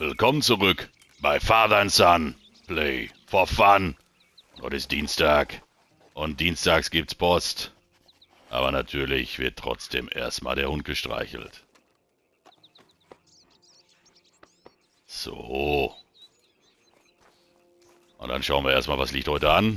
Willkommen zurück bei Father and Son. Play for fun. Heute ist Dienstag und dienstags gibt's Post. Aber natürlich wird trotzdem erstmal der Hund gestreichelt. So. Und dann schauen wir erstmal, was liegt heute an.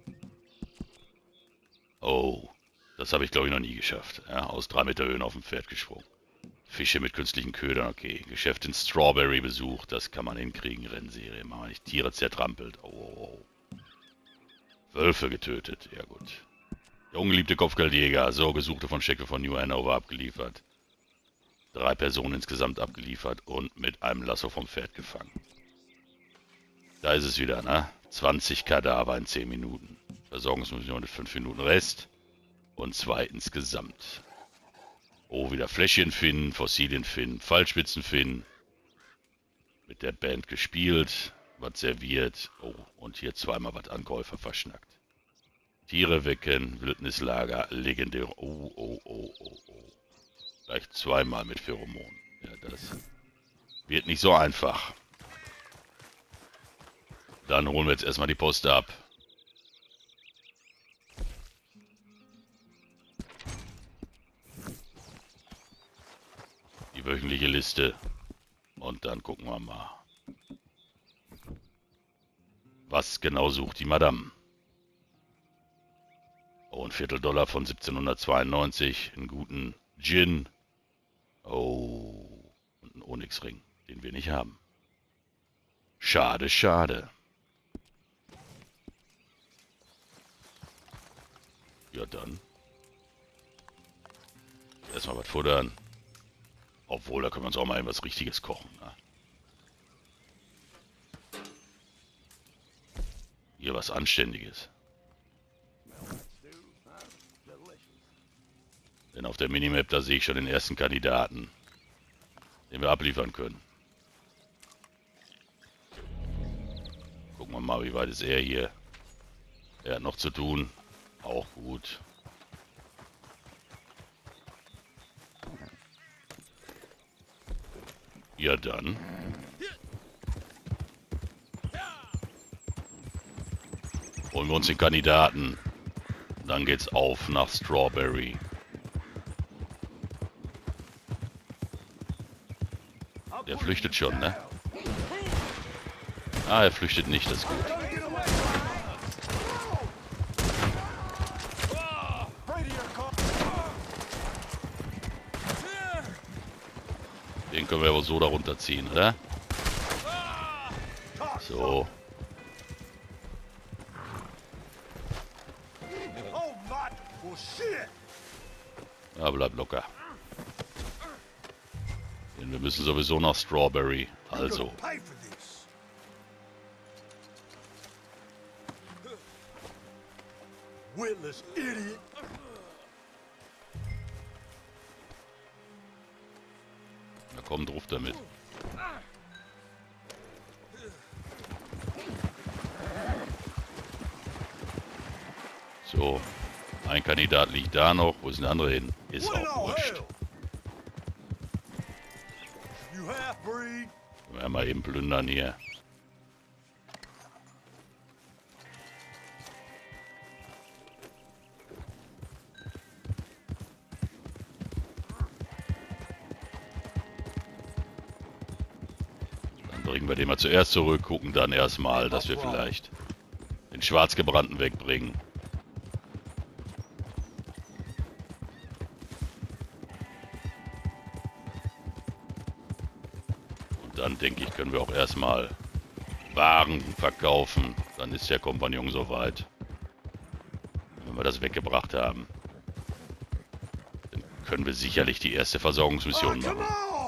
Oh, das habe ich glaube ich noch nie geschafft. Ja, aus 3 Meter Höhen auf dem Pferd gesprungen. Fische mit künstlichen Ködern, okay. Geschäft in Strawberry besucht, das kann man hinkriegen. Rennserie, machen wir nicht. Tiere zertrampelt. Oh. Wölfe getötet, ja gut. Der ungeliebte Kopfgeldjäger, so Gesuchte von Schecke von New Hanover abgeliefert. 3 Personen insgesamt abgeliefert und mit einem Lasso vom Pferd gefangen. Da ist es wieder, ne? 20 Kadaver in 10 Minuten. Versorgungsmission mit 5 Minuten Rest und 2 insgesamt. Oh, wieder Fläschchen finden, Fossilien finden, Pfeilspitzen finden. Mit der Band gespielt, was serviert. Oh, und hier zweimal was an Käufer verschnackt. Tiere wecken, Wildnislager, legendär. Oh. Gleich zweimal mit Pheromonen. Ja, das wird nicht so einfach. Dann holen wir jetzt erstmal die Post ab. Die wöchentliche Liste. Und dann gucken wir mal. Was genau sucht die Madame? Oh, ein $1/4 von 1792. Einen guten Gin. Oh, und einen Onyxring, den wir nicht haben. Schade. Ja dann. Erstmal was futtern. Obwohl, da können wir uns auch mal etwas Richtiges kochen. Ne? Hier was Anständiges. Denn auf der Minimap, da sehe ich schon den ersten Kandidaten, den wir abliefern können. Gucken wir mal, wie weit ist er hier. Er hat noch zu tun. Auch gut. Ja dann. Holen wir uns den Kandidaten. Dann geht's auf nach Strawberry. Der flüchtet schon, ne? Ah, er flüchtet nicht, das ist gut. Den können wir aber so darunter ziehen, oder? So. Ja, bleib locker. Denn wir müssen sowieso nach Strawberry. Also. Na komm, drauf damit. So. Ein Kandidat liegt da noch. Wo ist der andere hin? Ist auch wurscht. Können wir mal eben plündern hier. Dann bringen wir den mal zuerst zurück, gucken dann erstmal, dass wir vielleicht den Schwarzgebrannten wegbringen. Dann denke ich, können wir auch erstmal Waren verkaufen. Dann ist der Kompagnon soweit. Wenn wir das weggebracht haben, dann können wir sicherlich die erste Versorgungsmission machen.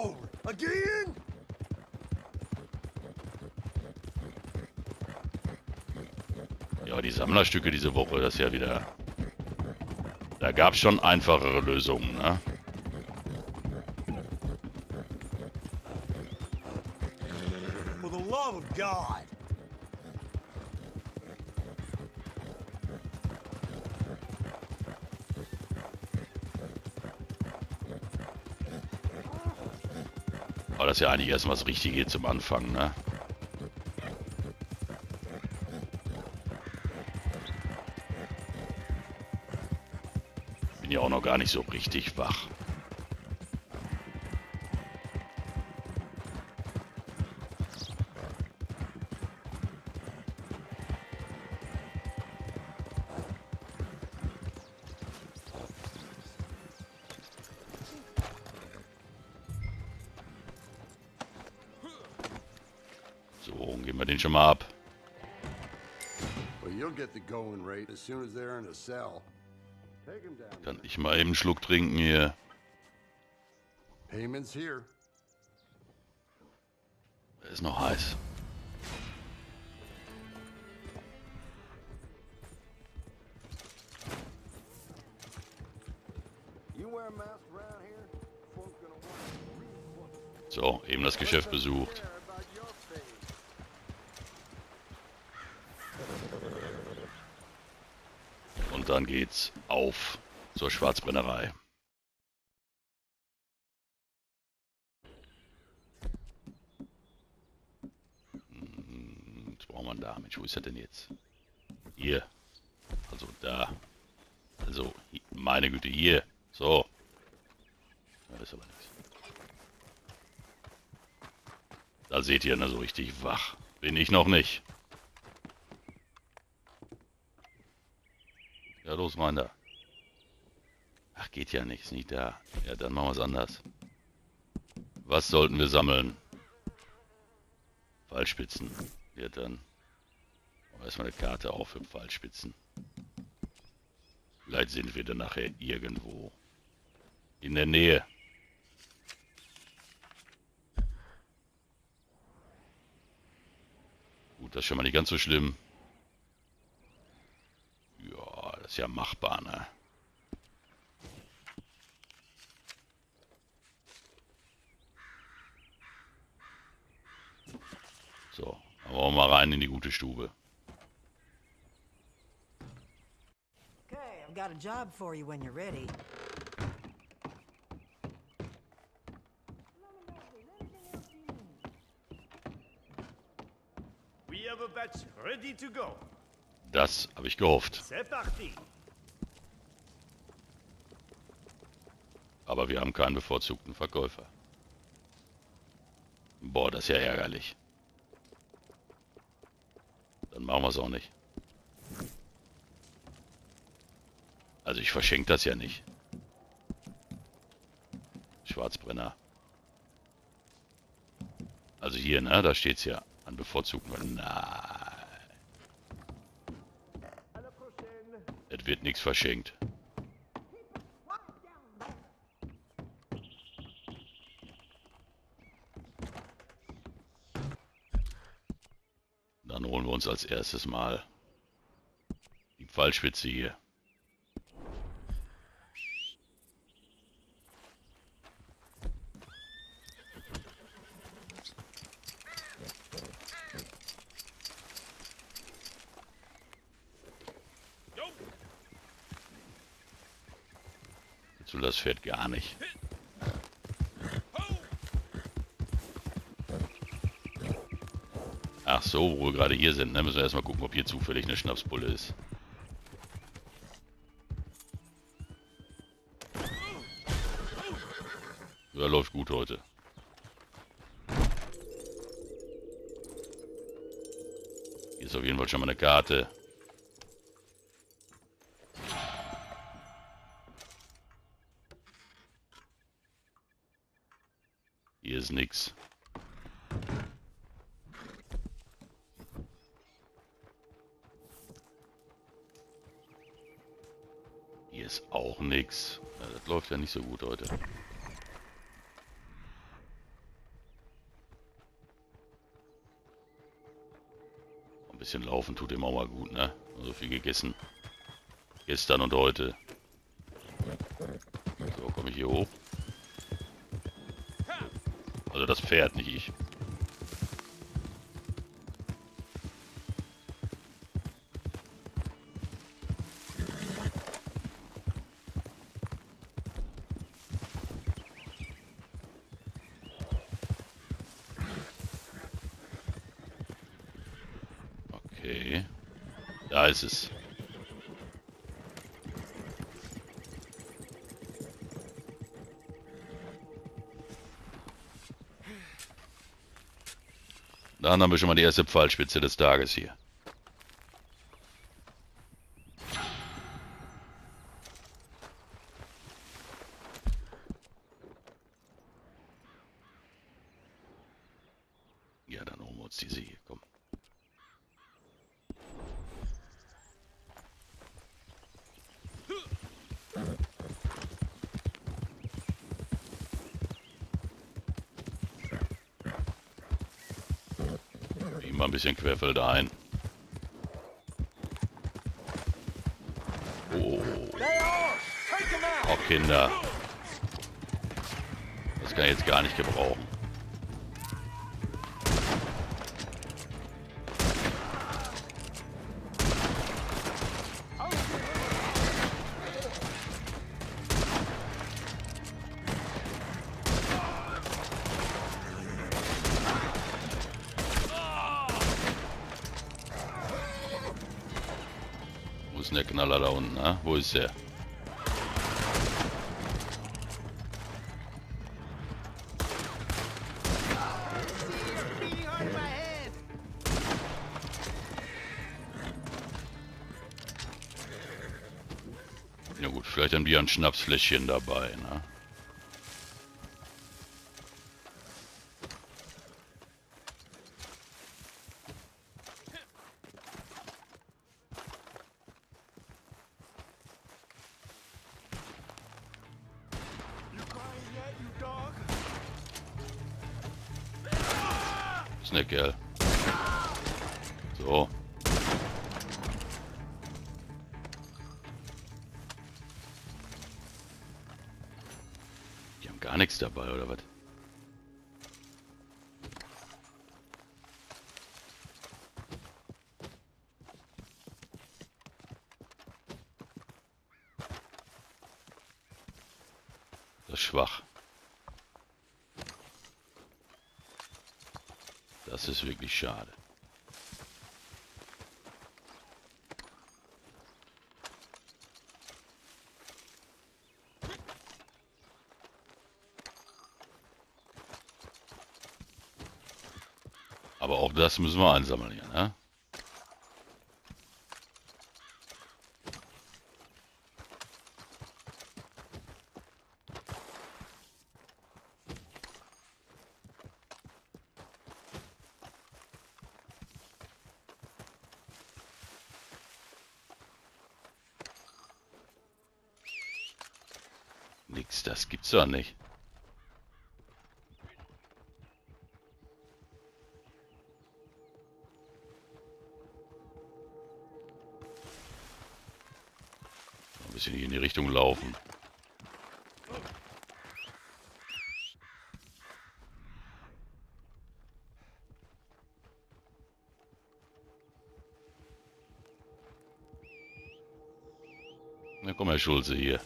Ja, die Sammlerstücke diese Woche, das ist ja wieder... Da gab es schon einfachere Lösungen, ne? God. Aber das ist ja eigentlich erst mal das Richtige hier zum Anfang, ne? Bin ja auch noch gar nicht so richtig wach. So, geben wir den schon mal ab. Kann ich mal eben einen Schluck trinken hier. Der ist noch heiß. So, eben das Geschäft besucht. Und dann geht's auf zur Schwarzbrennerei. Was braucht man da? Mensch, wo ist er denn jetzt? Hier. Also da. Also, meine Güte, hier. So. Ja, das ist aber nichts. Da seht ihr, ne, so richtig wach. Bin ich noch nicht. Ja, los, rein da. Ach, geht ja nicht, ist nicht da. Ja, dann machen wir es anders. Was sollten wir sammeln? Pfeilspitzen. Ja, dann erstmal eine Karte auf für Pfeilspitzen. Vielleicht sind wir dann nachher irgendwo in der Nähe. Gut, das ist schon mal nicht ganz so schlimm. Ja, das ist ja machbar, ne? So, dann wollen wir mal rein in die gute Stube. Okay, I've got a job for you when you're ready. We have a batch ready to go. Das habe ich gehofft. C'est parti. Aber wir haben keinen bevorzugten Verkäufer. Boah, das ist ja ärgerlich. Dann machen wir es auch nicht. Also ich verschenke das ja nicht. Schwarzbrenner. Also hier, ne, da steht es ja an bevorzugten. Nein. Es wird nichts verschenkt. Dann holen wir uns als erstes mal die Pfeilspitze hier. Jetzt will das Pferd gar nicht. Ach so, wo wir gerade hier sind, ne, müssen wir erstmal gucken, ob hier zufällig eine Schnapsbulle ist. Ja, läuft gut heute. Hier ist auf jeden Fall schon mal eine Karte. Hier ist nix. Hier ist auch nix. Ja, das läuft ja nicht so gut heute. Ein bisschen laufen tut ihm auch mal gut, ne? So viel gegessen. Gestern und heute. So, komme ich hier hoch. Also das Pferd, nicht ich. Okay. Da ist es. Dann haben wir schon mal die erste Pfeilspitze des Tages hier. Ja, dann holen wir uns diese hier, komm. Mal ein bisschen querfeldein. Oh. Oh, Kinder. Das kann ich jetzt gar nicht gebrauchen. Wo ist denn der Knaller da unten? Ne? Wo ist der? Ja gut, vielleicht haben die ja ein Schnapsfläschchen dabei, ne? Was ist denn der Kerl? So. Die haben gar nichts dabei, oder was? Das ist schwach. Das ist wirklich schade. Aber auch das müssen wir einsammeln hier, ne? Nix, das gibt's doch nicht. Ein bisschen hier in die Richtung laufen. Na komm, Herr Schulze, hier.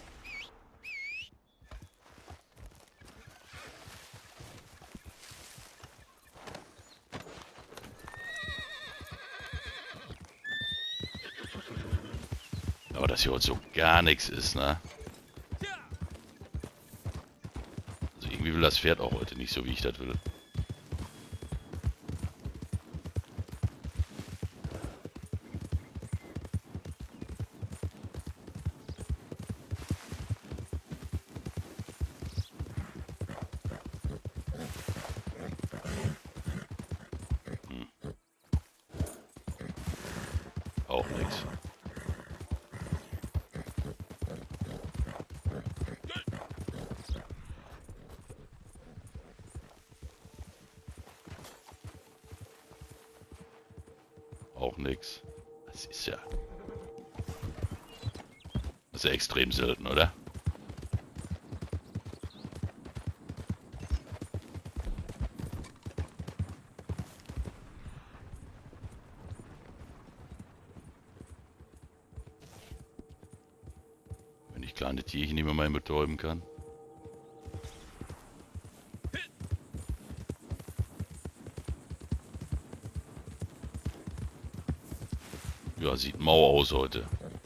Aber dass hier heute so gar nichts ist, ne? Also irgendwie will das Pferd auch heute nicht so, wie ich das will. Auch nichts. Auch nichts. Das ist ja... Das ist ja extrem selten, oder? Wenn ich kleine Tierchen nicht mehr mal betäuben kann. Ja, sieht mau aus heute.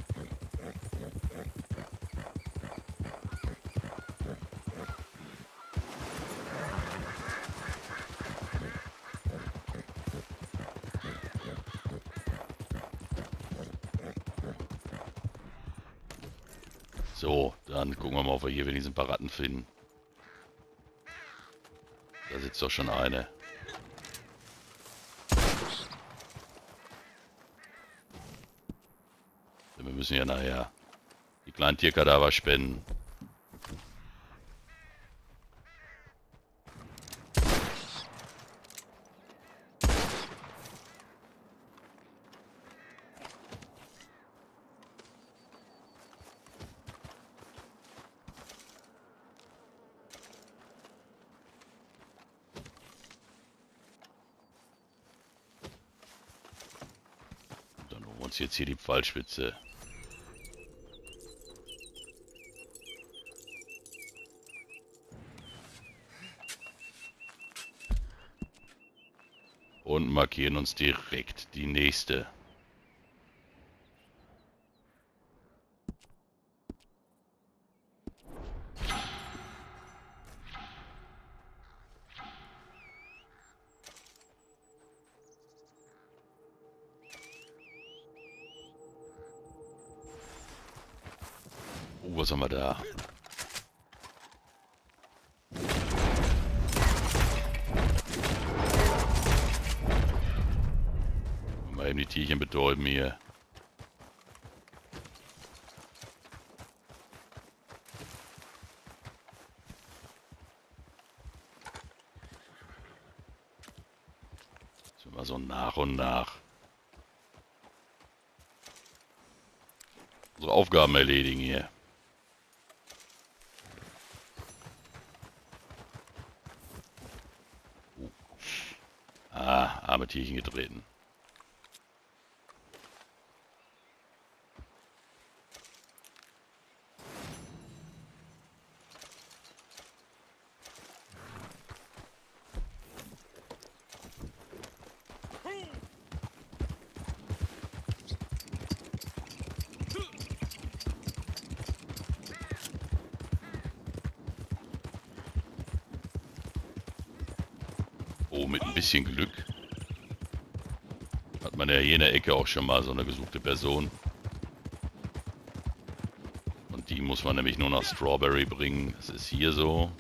So, dann gucken wir mal, ob wir hier wenigstens ein paar Ratten finden. Da sitzt doch schon eine. Wir müssen ja nachher die kleinen Tierkadaver spenden. Dann holen wir uns jetzt hier die Pfeilspitze. Und markieren uns direkt die nächste. Was haben wir da? Mal eben die Tierchen betäuben hier. So mal so nach und nach unsere Aufgaben erledigen hier. Arme Tierchen getreten. Oh, mit ein bisschen Glück hat man ja hier in der Ecke auch schon mal so eine gesuchte Person. Und die muss man nämlich nur nach Strawberry bringen. Das ist hier so.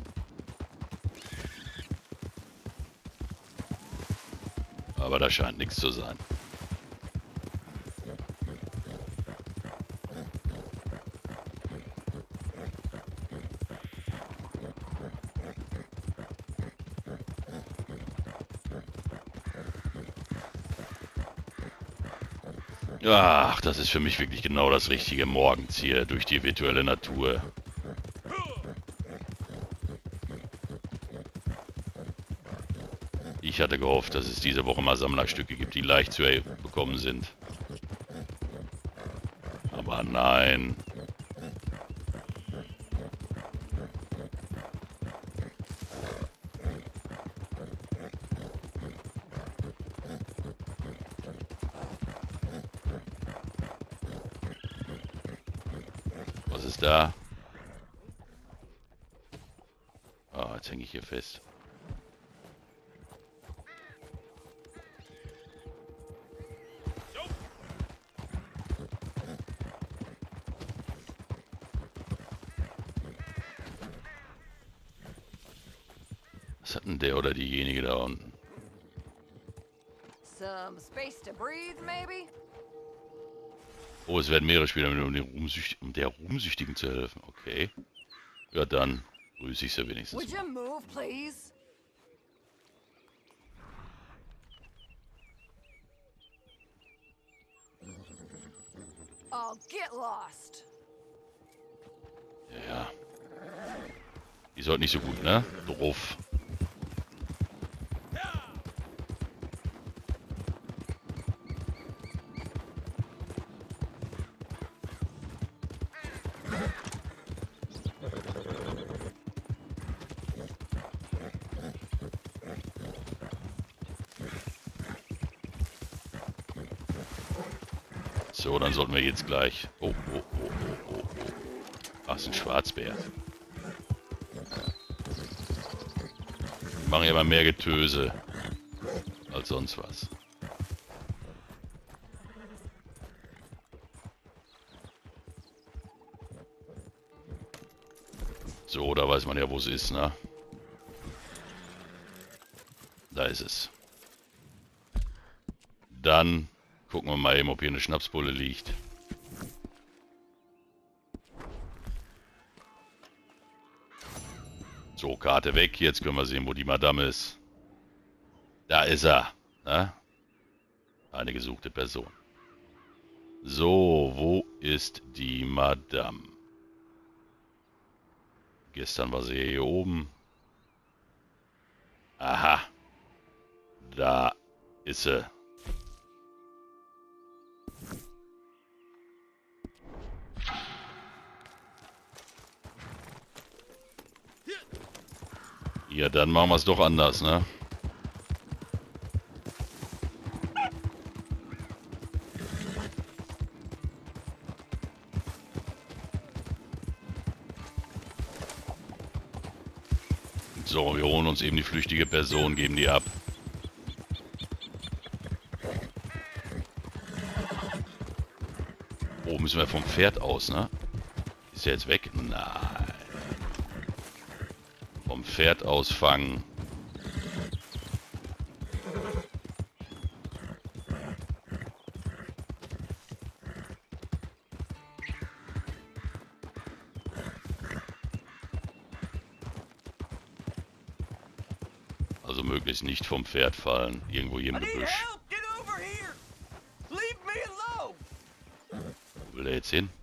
Aber da scheint nichts zu sein. Ach, das ist für mich wirklich genau das Richtige morgens hier durch die virtuelle Natur. Ich hatte gehofft, dass es diese Woche mal Sammlerstücke gibt, die leicht zu bekommen sind. Aber nein. Was ist da? Ah, jetzt hänge ich hier fest. Was hat denn der oder diejenige da unten? Some space to breathe, maybe? Oh, es werden mehrere Spieler, um der Ruhmsüchtigen zu helfen. Okay. Ja, dann grüße ich sie wenigstens. Would you move, please? Oh, get lost. Ja. Die ist heute nicht so gut, ne? Drauf. So, dann sollten wir jetzt gleich... Oh. Ach, ist ein Schwarzbär. Die machen ja immer mehr Getöse als sonst was. So, da weiß man ja, wo es ist, ne? Da ist es. Dann gucken wir mal eben, ob hier eine Schnapsbulle liegt. So, Karte weg. Jetzt können wir sehen, wo die Madame ist. Da ist er. Ne? Eine gesuchte Person. So, wo ist die Madame? Gestern war sie hier oben. Aha. Da ist sie. Ja, dann machen wir es doch anders, ne? So, wir holen uns eben die flüchtige Person, geben die ab. Oh, müssen wir vom Pferd aus, ne? Ist der jetzt weg? Nein. Vom Pferd aus fangen. Also möglichst nicht vom Pferd fallen. Irgendwo hier im Gebüsch. Wo will der jetzt hin?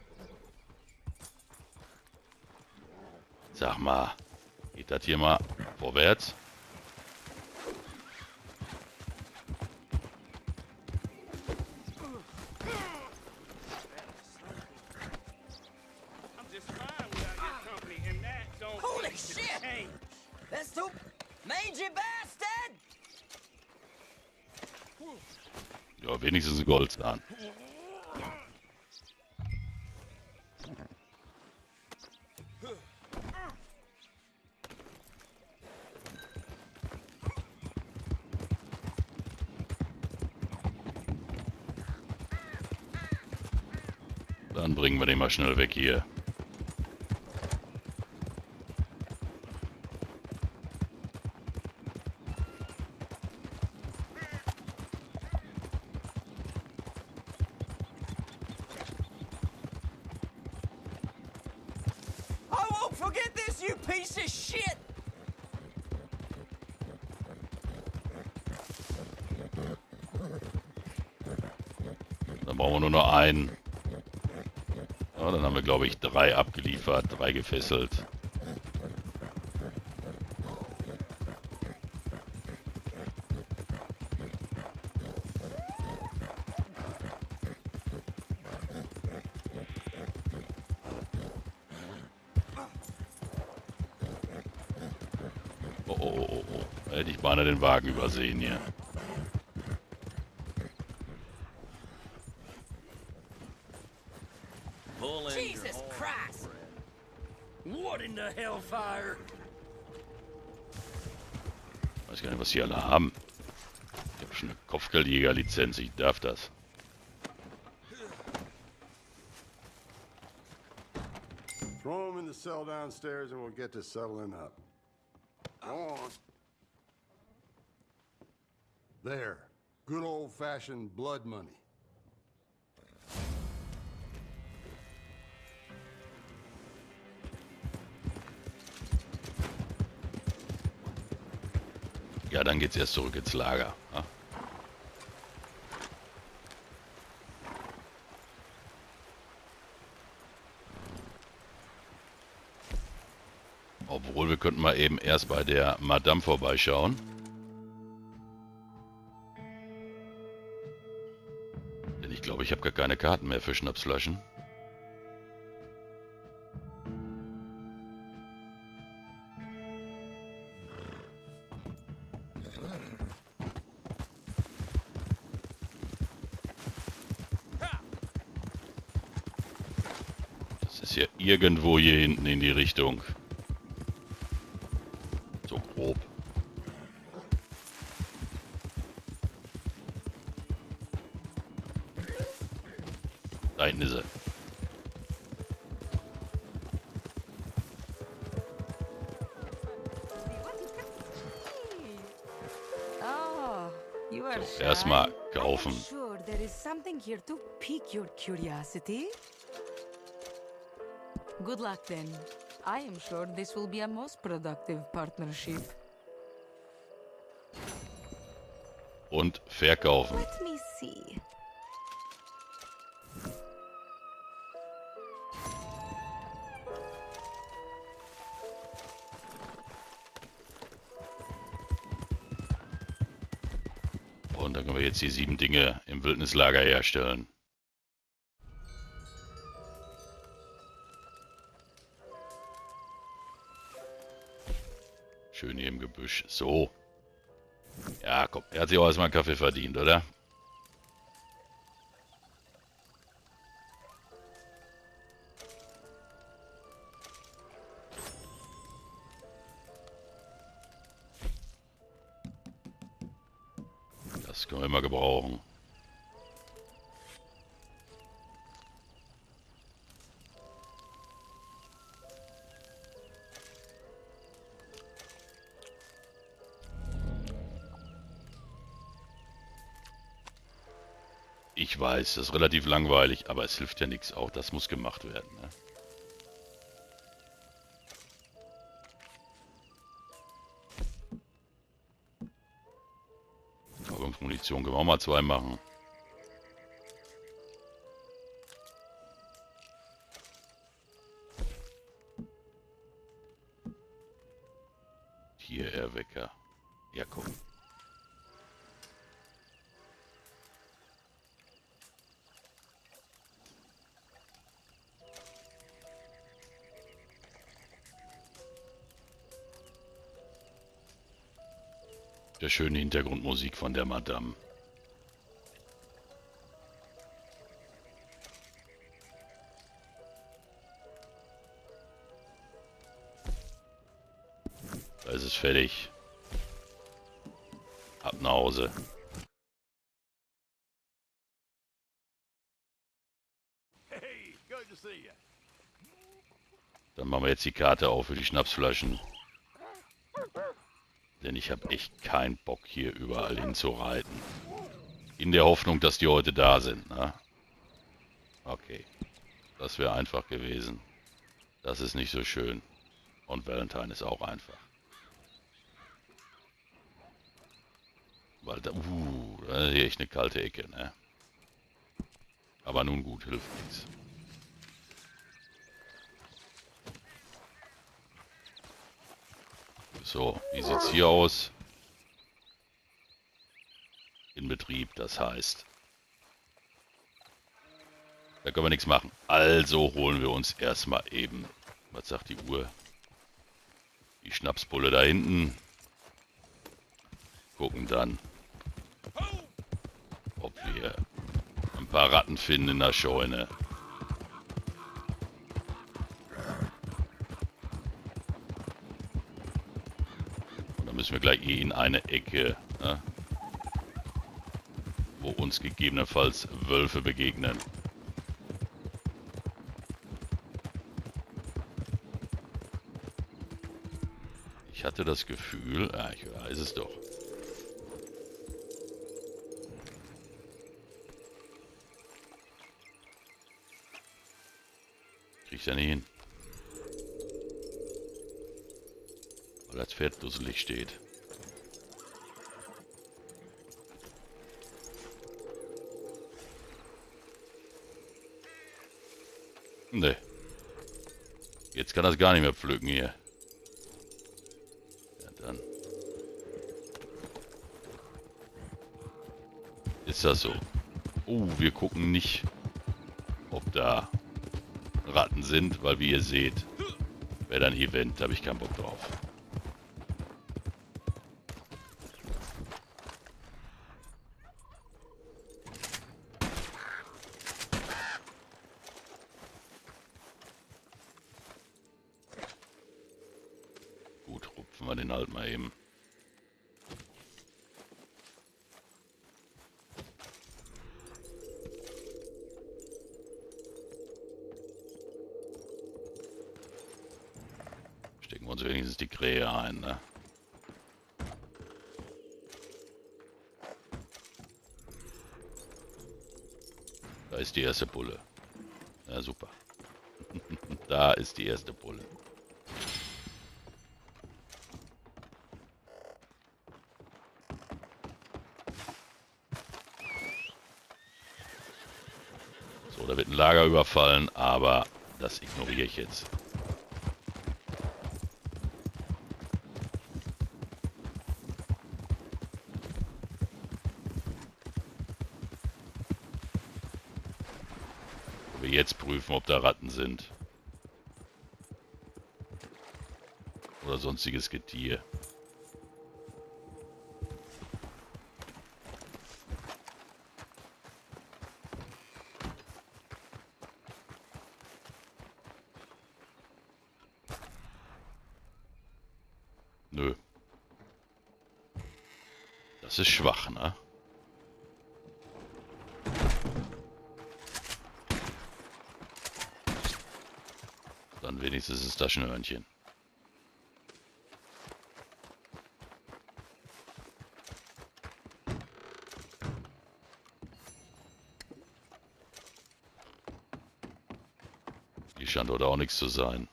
Sag mal, geht das hier mal vorwärts? Holy shit! That's so mangy bastard! Ja, wenigstens ein Goldzahn. Dann bringen wir den mal schnell weg hier. I won't forget this, you piece of shit! Dann brauchen wir nur noch einen. Ja, dann haben wir, glaube ich, 3 abgeliefert, 3 gefesselt. Oh. Da hätte ich beinahe den Wagen übersehen hier. Jesus Christ! What in the hellfire? Weiß gar nicht, was die alle haben. Ich habe schon eine Kopfgeldjägerlizenz, ich darf das. Throw him in the cell downstairs and we'll get to settling up. Go on. There. Good old-fashioned blood money. Ja, dann geht's erst zurück ins Lager. Ja? Obwohl, wir könnten mal eben erst bei der Madame vorbeischauen. Denn ich glaube, ich habe gar keine Karten mehr für Schnapsflaschen. ist ja irgendwo hier hinten in die Richtung. So grob. Da hinten ist er. Oh, you are So, erstmal shy? kaufen. I'm sure there is something here to pique your curiosity. Good luck then. I am sure this will be a most productive partnership. Und verkaufen. Let me see. Und dann können wir jetzt die 7 Dinge im Wildnislager herstellen. Schön hier im Gebüsch. So. Ja, komm. Er hat sich auch erstmal einen Kaffee verdient, oder? Das können wir immer gebrauchen. Ich weiß, das ist relativ langweilig, aber es hilft ja nichts. Auch das muss gemacht werden. Ne? Munition können wir auch mal 2 machen. Hier Erwecker. Ja, komm. Der schöne Hintergrundmusik von der Madame. Da ist es fertig. Ab nach Hause. Hey, good to see you. Dann machen wir jetzt die Karte auf für die Schnapsflaschen. Denn ich habe echt keinen Bock, hier überall hinzureiten. In der Hoffnung, dass die heute da sind. Ne? Okay. Das wäre einfach gewesen. Das ist nicht so schön. Und Valentine ist auch einfach. Weil da, das ist hier echt eine kalte Ecke, ne? Aber nun gut, hilft nichts. So, wie sieht's hier aus? In Betrieb, das heißt. Da können wir nichts machen. Also holen wir uns erstmal eben, was sagt die Uhr? Die Schnapsbulle da hinten. Gucken dann, ob wir ein paar Ratten finden in der Scheune. Und dann müssen wir gleich in eine Ecke, ne, wo uns gegebenenfalls Wölfe begegnen. Ich hatte das Gefühl, ich weiß es doch. Kriegt er nicht hin. Weil das Pferd dusselig steht. Ne. Jetzt kann das gar nicht mehr pflücken hier. Ja, dann. Ist das so? Wir gucken nicht, ob da Ratten sind, weil wie ihr seht, wäre dann Event, da habe ich keinen Bock drauf. wir den halt mal eben. Stecken wir uns wenigstens die Krähe ein, ne? Da ist die erste Bulle. Ja, super. Da ist die erste Bulle. So, da wird ein Lager überfallen, aber das ignoriere ich jetzt. Wir jetzt prüfen, ob da Ratten sind. Oder sonstiges Getier. Nö. Das ist schwach, ne? Dann wenigstens das Taschenhörnchen. Hier scheint dort auch nichts zu sein.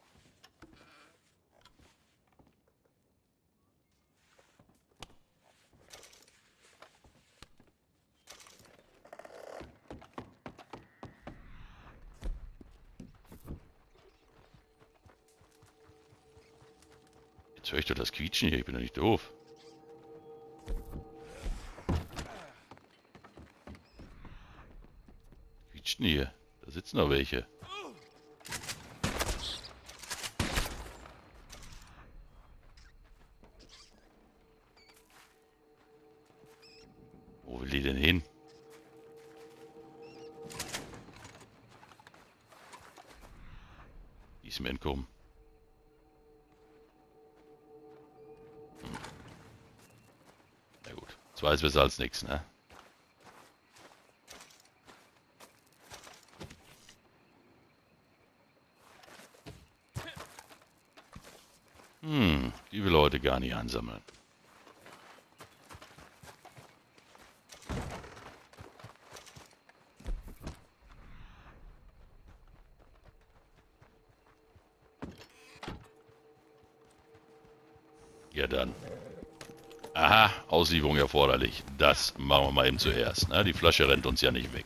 Jetzt höre ich doch das Quietschen hier, ich bin doch nicht doof. Quietscht denn hier? Da sitzen noch welche. Wo will die denn hin? Die ist mir entkommen. Na gut, zwei ist besser als nichts, ne? Die will heute gar nicht ansammeln. Ja dann. Aha, Auslieferung erforderlich. Das machen wir mal eben zuerst. Ne? Die Flasche rennt uns ja nicht weg.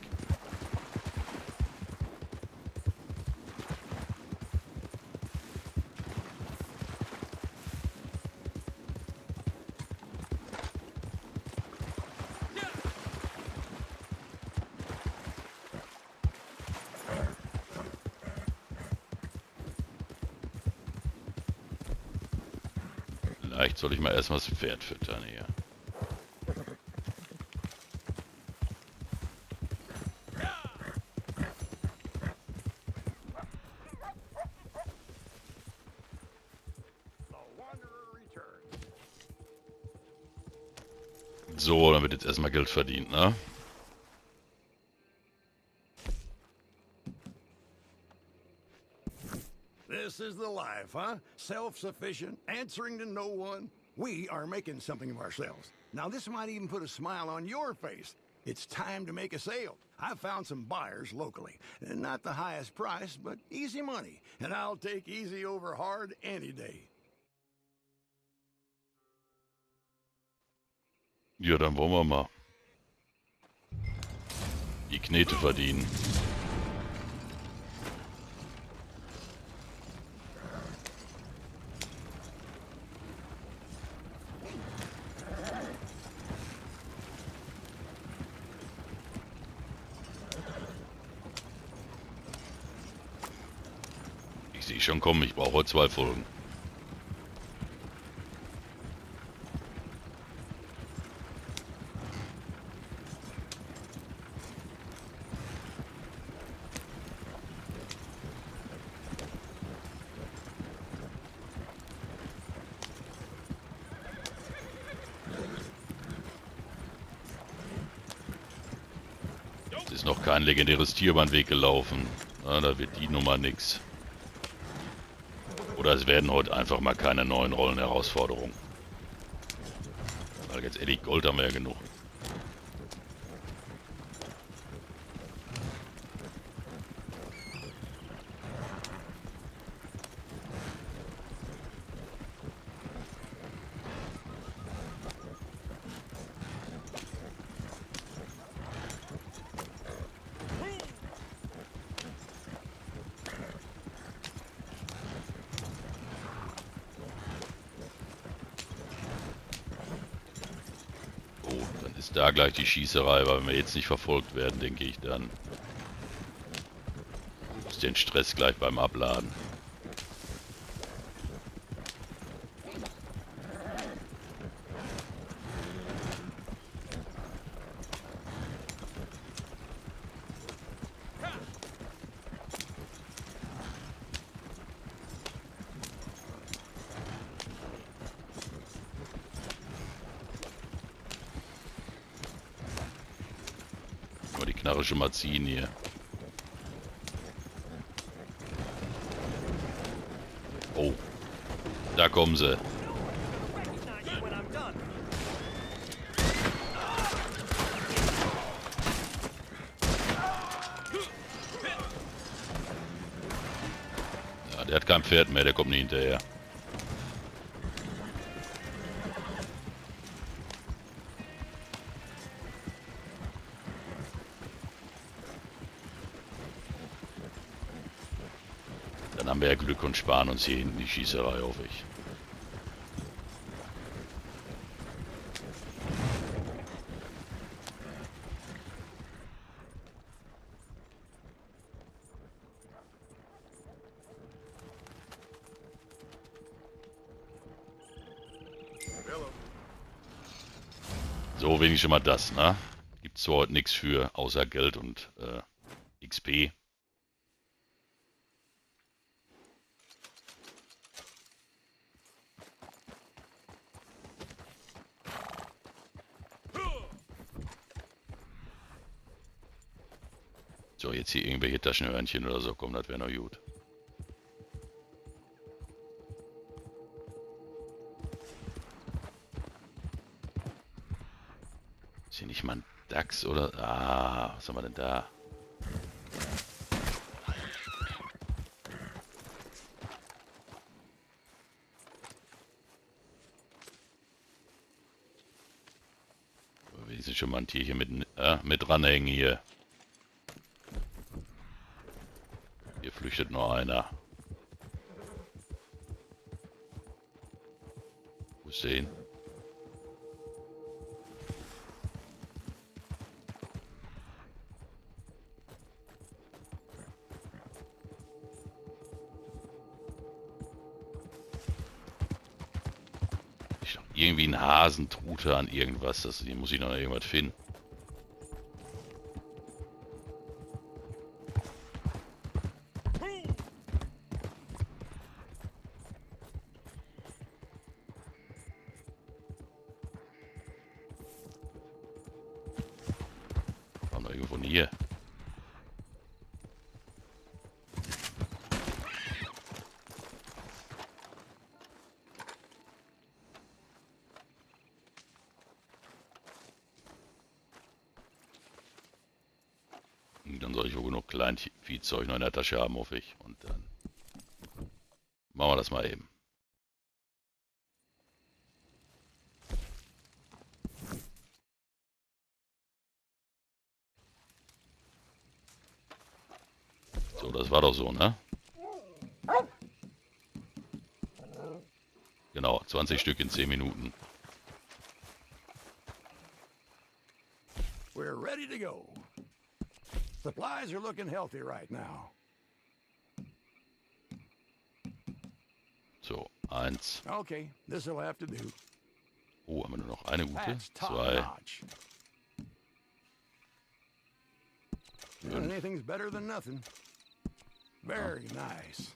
Vielleicht soll ich mal erstmal das Pferd füttern hier. So, dann wird jetzt erstmal Geld verdient, ne? This is the life, huh? Self-sufficient, answering to no one. We are making something of ourselves. Now, this might even put a smile on your face. It's time to make a sale. I've found some buyers locally. Not the highest price, but easy money. And I'll take easy over hard any day. Ja, dann wollen wir mal die Knete verdienen. Ich sehe schon kommen, ich brauche 2 Folgen. Ist noch kein legendäres Tier über den Weg gelaufen. Na, da wird die Nummer nix. Oder es werden heute einfach mal keine neuen Rollenherausforderungen. Weil jetzt ehrlich, Gold haben wir ja genug. Ist da gleich die Schießerei, weil wenn wir jetzt nicht verfolgt werden, denke ich, dann ist den Stress gleich beim Abladen. Die Knarre schon mal ziehen hier. Oh, da kommen sie. Ja, der hat kein Pferd mehr, der kommt nicht hinterher. Dann haben wir ja Glück und sparen uns hier hinten die Schießerei auf ich. So, wenigstens schon mal das, ne? Gibt zwar heute nichts für, außer Geld und XP. So, jetzt hier irgendwelche Taschenhörnchen oder so kommen, das wäre noch gut. Ist hier nicht mal ein Dachs oder... Ah, was haben wir denn da? Wenigstens schon mal ein Tierchen mit dranhängen hier. Hier flüchtet nur einer. Wo ist der hin? Irgendwie ein Hasentrute an irgendwas. Hier muss ich noch irgendwas finden. Haben wir irgendwo hier. Dann soll ich wohl genug Kleinviehzeug noch in der Tasche haben, hoffe ich. Und dann machen wir das mal eben. So, das war doch so, ne? Genau, 20 Stück in 10 Minuten. We're ready to go. Supplies are looking healthy right now. So, 1. Okay, this'll have to do. Oh, haben wir nur noch eine gute? That's top 2. notch. Anything's better than nothing. Very nice.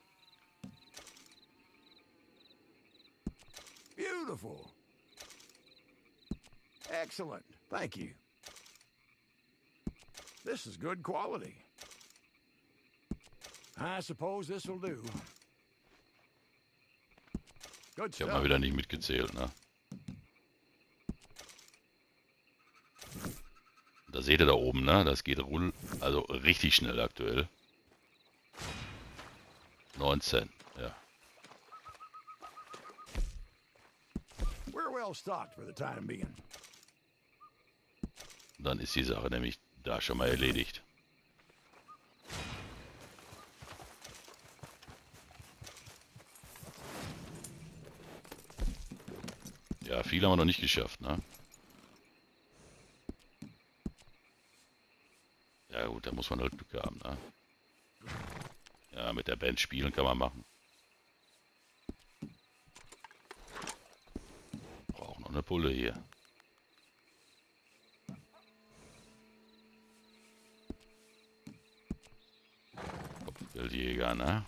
Beautiful. Excellent. Thank you. This is good quality. I suppose this will do. Good Ich habe stuff. mal wieder nicht mitgezählt, ne? Da seht ihr da oben, ne? Das geht also richtig schnell aktuell. 19, ja. We're well stocked for the time being. Dann ist die Sache nämlich da schon mal erledigt. Ja, viel haben wir noch nicht geschafft, ne? Ja gut, da muss man halt Glück haben, ne? Ja, mit der Band spielen kann man machen. Braucht noch eine Pulle hier. Kopfgeldjäger, ne?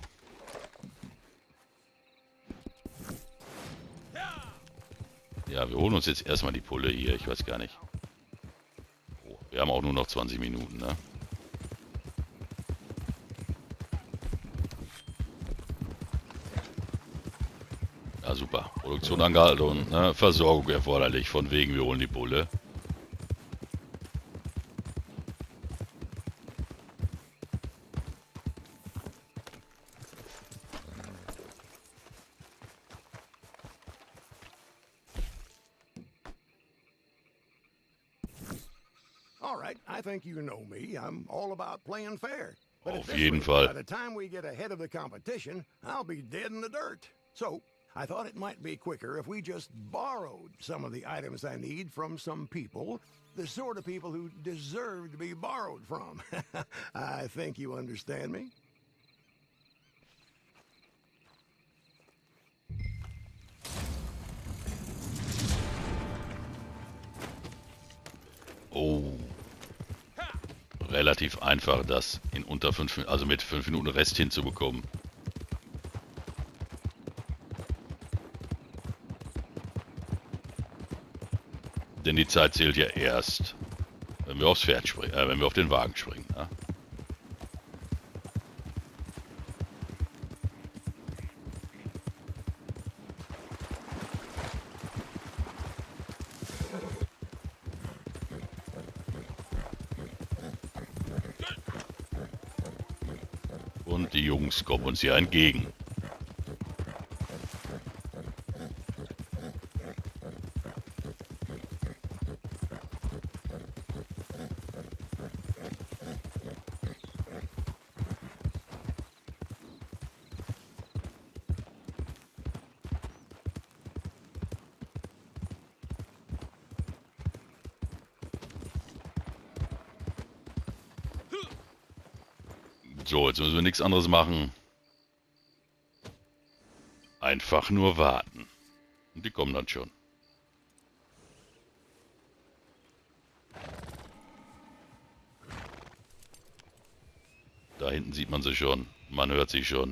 Ja, wir holen uns jetzt erstmal die Pulle hier. Ich weiß gar nicht. Oh, wir haben auch nur noch 20 Minuten, ne? Ja, super. Produktion angehalten und ne, Versorgung erforderlich. Von wegen, wir holen die Pulle. All right, I think you know me. I'm all about playing fair. But at Auf this jeden rate, Fall. by the time we get ahead of the competition, I'll be dead in the dirt. So, I thought it might be quicker if we just borrowed some of the items I need from some people, the sort of people who deserve to be borrowed from. I think you understand me. Oh. Relativ einfach, das in unter 5 Minuten, also mit 5 Minuten Rest hinzubekommen. Denn die Zeit zählt ja erst, wenn wir aufs Pferd springen, wenn wir auf den Wagen springen. Ja? Und die Jungs kommen uns hier entgegen. So, jetzt müssen wir nichts anderes machen. Einfach nur warten. Und die kommen dann schon. Da hinten sieht man sie schon. Man hört sie schon.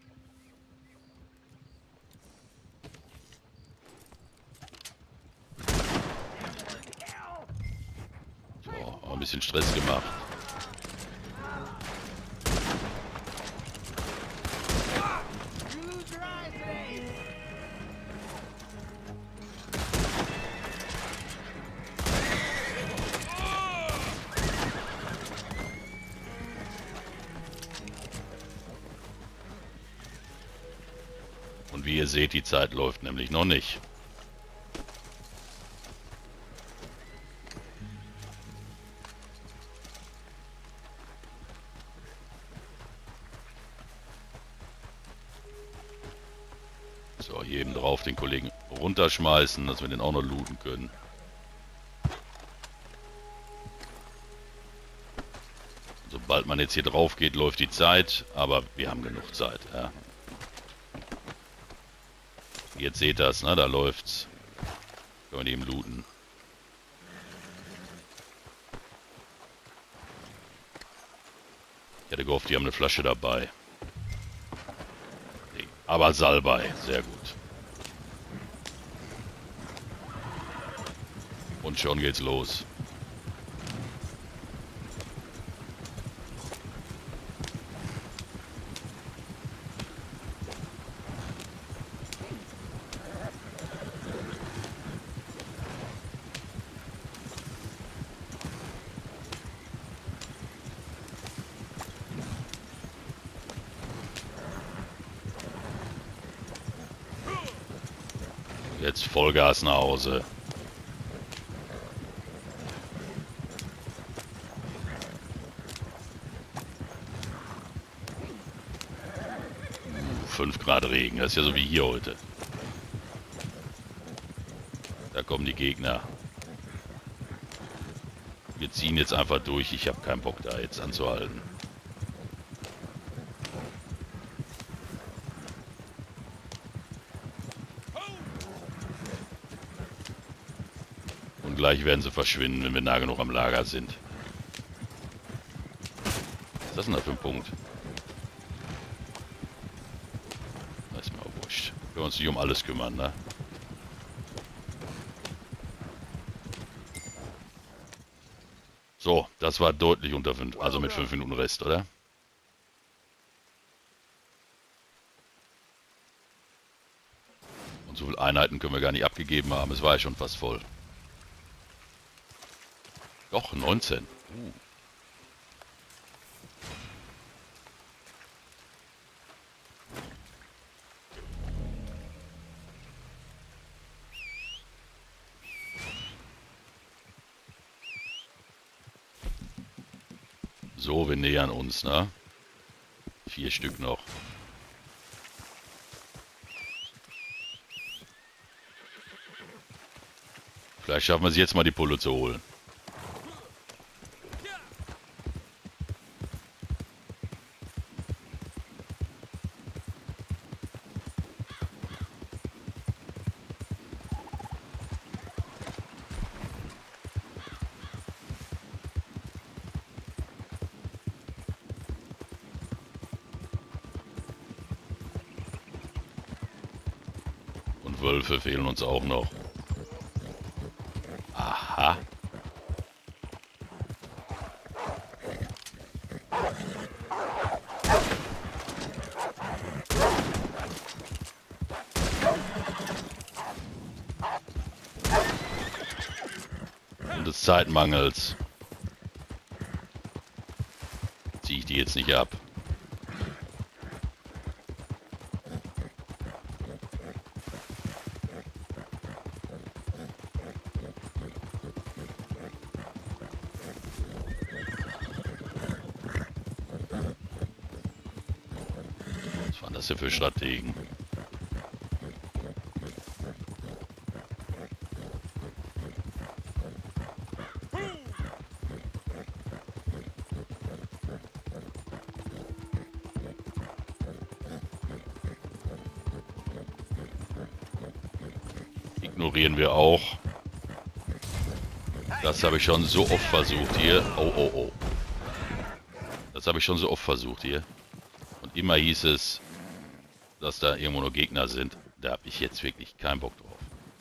So, ein bisschen Stress gemacht. Und wie ihr seht, die Zeit läuft nämlich noch nicht. So, hier eben drauf den Kollegen runterschmeißen, dass wir den auch noch looten können. Sobald man jetzt hier drauf geht, läuft die Zeit, aber wir haben genug Zeit. Ja. Jetzt seht ihr das, ne? Da läuft's. Können wir eben looten. Ich hätte gehofft, die haben eine Flasche dabei. Nee, aber Salbei, sehr gut. Und schon geht's los. Jetzt Vollgas nach Hause. Uh, 5 Grad Regen, das ist ja so wie hier heute. Da kommen die Gegner. Wir ziehen jetzt einfach durch, ich habe keinen Bock da jetzt anzuhalten. Und gleich werden sie verschwinden, wenn wir nah genug am Lager sind. Was ist das denn da für ein Punkt? Das ist mir auch wurscht. Wir können uns nicht um alles kümmern, ne? So, das war deutlich unter 5, also mit 5 Minuten Rest, oder? Und so viele Einheiten können wir gar nicht abgegeben haben, es war ja schon fast voll. Doch, 19. So, wir nähern uns, ne? 4 Stück noch. Vielleicht schaffen wir es jetzt mal, die Pulle zu holen. Und Wölfe fehlen uns auch noch. Aha. Und des Zeitmangels ziehe ich die jetzt nicht ab. Was waren das denn für Strategen? Ignorieren wir auch. Das habe ich schon so oft versucht hier. Oh, oh, oh. Das habe ich schon so oft versucht hier. Und immer hieß es, dass da irgendwo nur Gegner sind. Da habe ich jetzt wirklich keinen Bock drauf.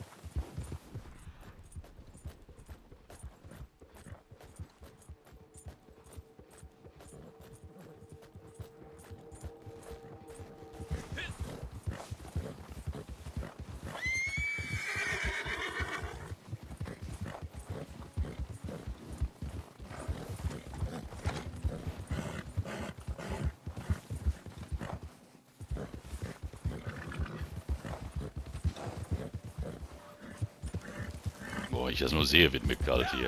Boah, ich das nur sehe, wird mir kalt hier.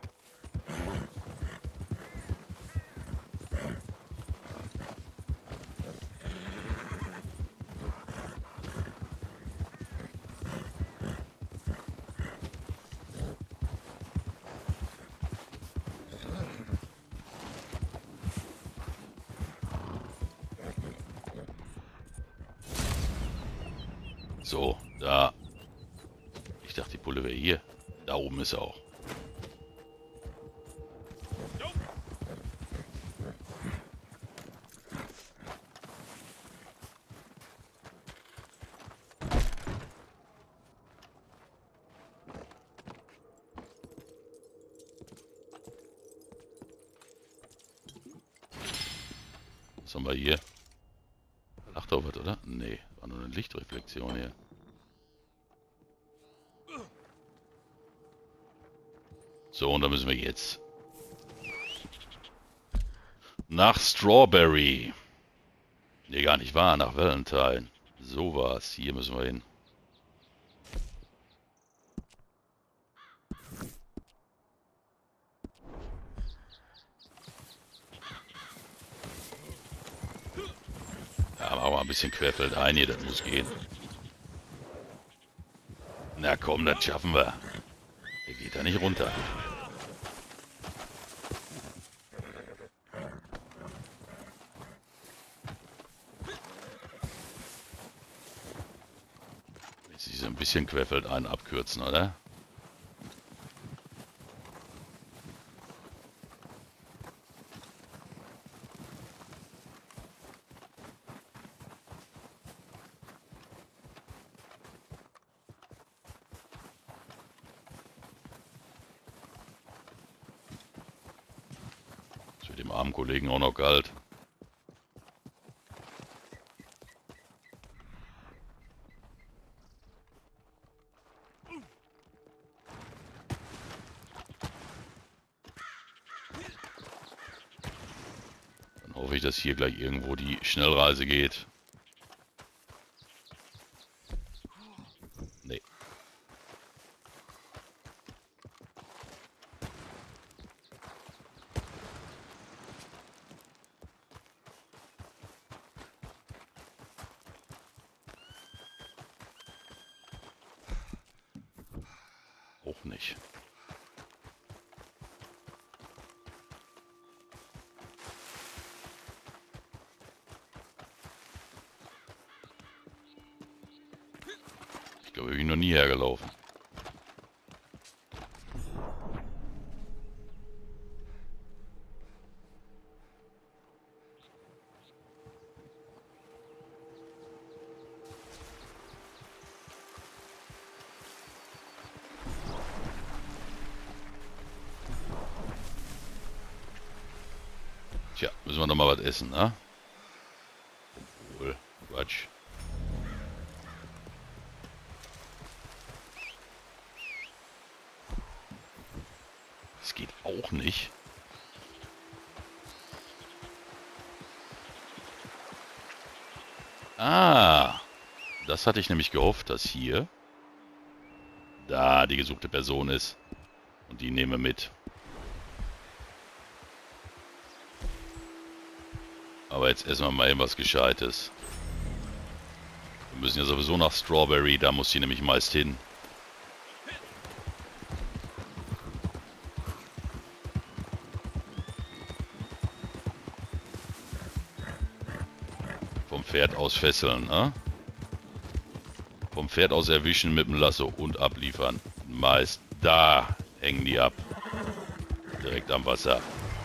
So, da. Ich dachte, die Pulle wäre hier. Da oben ist er auch. Was haben wir hier? Lacht auf was, oder? Nee, war nur eine Lichtreflexion hier. So, und da müssen wir jetzt nach Strawberry. Nee, gar nicht wahr, nach Valentine. So war's. Hier müssen wir hin. ein bisschen querfeldein hier, das muss gehen. Na komm, das schaffen wir. Der geht da nicht runter. Jetzt ist ein bisschen querfeldein abkürzen, oder? Dem armen Kollegen auch noch kalt. Dann hoffe ich, dass hier gleich irgendwo die Schnellreise geht. Nee. Auch nicht. Ich glaube, ich bin noch nie hergelaufen. Tja, müssen wir noch mal was essen, ne? Obwohl, Quatsch. Das geht auch nicht. Ah, das hatte ich nämlich gehofft, dass hier da die gesuchte Person ist. Und die nehmen wir mit. Aber jetzt essen wir mal eben was Gescheites. Wir müssen ja sowieso nach Strawberry, da muss sie nämlich meist hin. Vom Pferd aus fesseln, ne? Vom Pferd aus erwischen mit dem Lasso und abliefern. Meist da hängen die ab. Direkt am Wasser.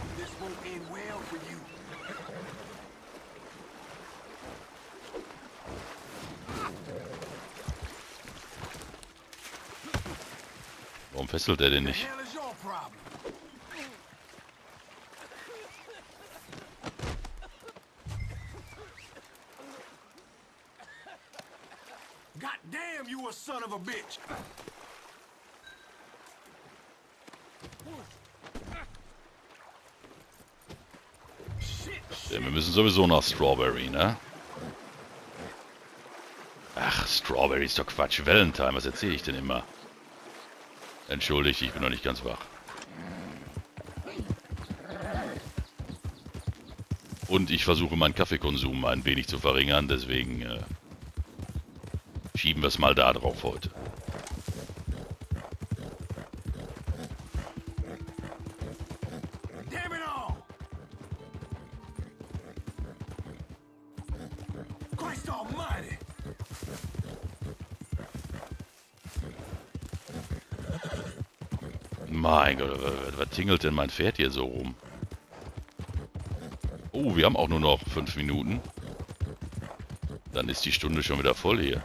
Warum fesselt er den nicht? God damn, you a son of a bitch! Ja, wir müssen sowieso nach Strawberry, ne? Ach, Strawberry ist doch Quatsch. Valentine, was erzähle ich denn immer? Entschuldigt, ich bin noch nicht ganz wach. Und ich versuche meinen Kaffeekonsum ein wenig zu verringern, deswegen schieben wir es mal da drauf heute. Mein Gott, was tingelt denn mein Pferd hier so rum? Oh, wir haben auch nur noch 5 Minuten. Dann ist die Stunde schon wieder voll hier.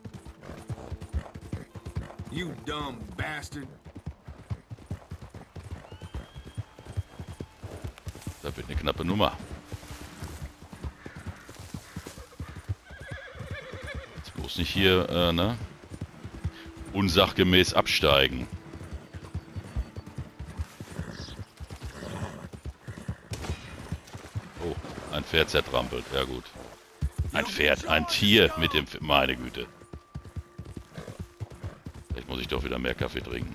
You dumb bastard. Das wird eine knappe Nummer. Jetzt bloß nicht hier, ne? Unsachgemäß absteigen. Oh, ein Pferd zertrampelt. Ja gut. Ein Pferd, ein Tier mit dem... Meine Güte. Vielleicht muss ich doch wieder mehr Kaffee trinken.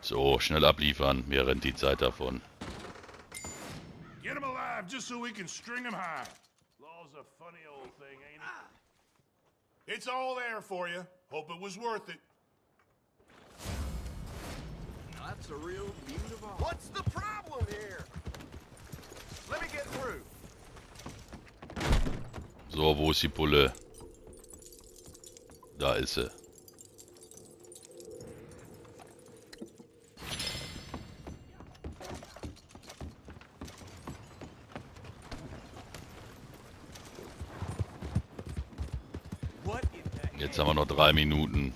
So, schnell abliefern. Mir rennt die Zeit davon. Get him alive just so we can string him high. Law's a funny old thing, ain't it? It's all there for you. Hope it was worth it. That's a real beautiful. What's the problem here? Let me get through. So, wo ist die Pulle? Da ist sie. Jetzt haben wir noch 3 Minuten.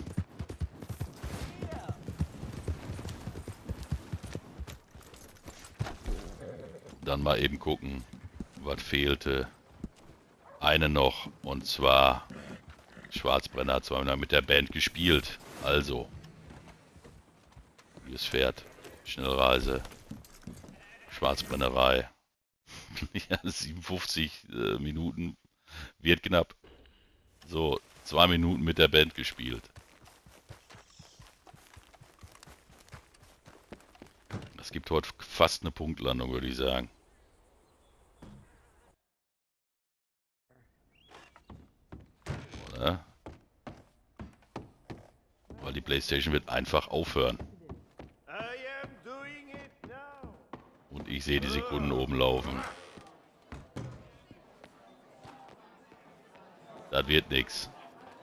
Dann mal eben gucken, was fehlte. Eine noch, und zwar Schwarzbrenner hat zweimal mit der Band gespielt. Also, wie es fährt. Schnellreise. Schwarzbrennerei. Ja, 57 Minuten. Wird knapp. So, 2 Minuten mit der Band gespielt. Das gibt heute fast eine Punktlandung, würde ich sagen. Oder? Weil die PlayStation wird einfach aufhören. Und ich sehe die Sekunden oben laufen. Das wird nix.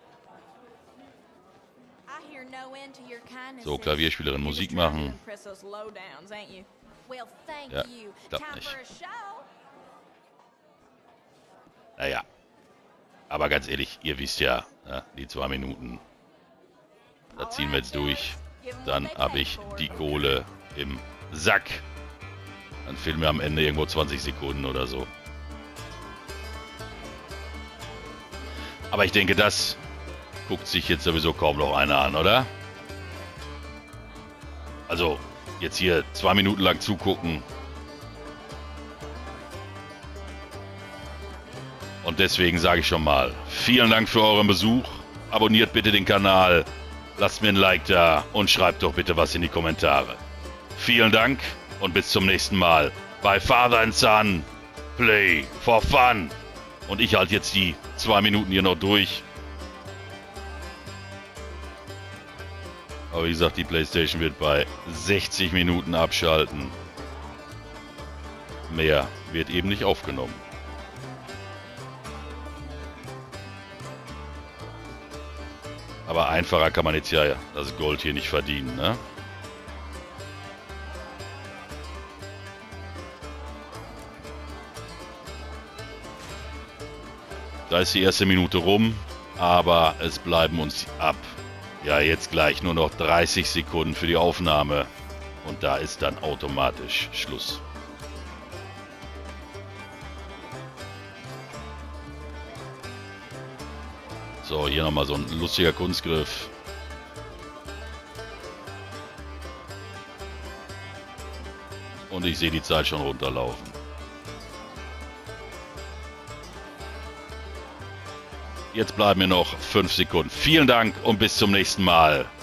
So, Klavierspielerin Musik machen. Ja, klappt nicht. Naja. Aber ganz ehrlich, ihr wisst ja, die 2 Minuten. Da ziehen wir jetzt durch. Dann habe ich die Kohle im Sack. Dann fehlen mir am Ende irgendwo 20 Sekunden oder so. Aber ich denke, das guckt sich jetzt sowieso kaum noch einer an, oder? Also, jetzt hier 2 Minuten lang zugucken. Und deswegen sage ich schon mal, vielen Dank für euren Besuch. Abonniert bitte den Kanal, lasst mir ein Like da und schreibt doch bitte was in die Kommentare. Vielen Dank und bis zum nächsten Mal bei Father and Son Play for Fun. Und ich halte jetzt die 2 Minuten hier noch durch. Aber wie gesagt, die PlayStation wird bei 60 Minuten abschalten. Mehr wird eben nicht aufgenommen. Aber einfacher kann man jetzt ja das Gold hier nicht verdienen, ne? Da ist die erste Minute rum, aber es bleiben uns ab. Ja, jetzt gleich nur noch 30 Sekunden für die Aufnahme. Und da ist dann automatisch Schluss. So, hier nochmal so ein lustiger Kunstgriff. Und ich sehe die Zeit schon runterlaufen. Jetzt bleiben mir noch 5 Sekunden. Vielen Dank und bis zum nächsten Mal.